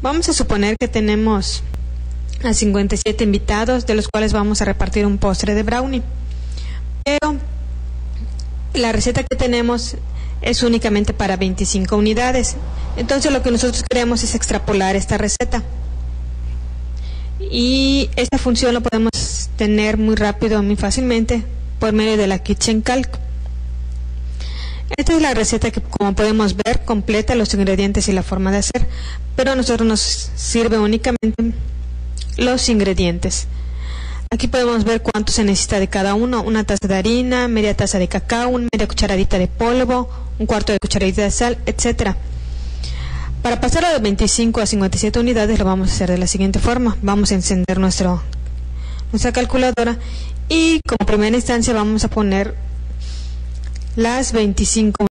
Vamos a suponer que tenemos a 57 invitados, de los cuales vamos a repartir un postre de brownie. Pero la receta que tenemos es únicamente para 25 unidades. Entonces lo que nosotros queremos es extrapolar esta receta. Y esta función lo podemos tener muy rápido, muy fácilmente, por medio de la KitchenCalc. Esta es la receta que, como podemos ver, completa los ingredientes y la forma de hacer, pero a nosotros nos sirve únicamente los ingredientes. Aquí podemos ver cuánto se necesita de cada uno: una taza de harina, media taza de cacao, una media cucharadita de polvo, un cuarto de cucharadita de sal, etcétera. Para pasar de 25 a 57 unidades lo vamos a hacer de la siguiente forma. Vamos a encender nuestra calculadora y como primera instancia vamos a poner las 25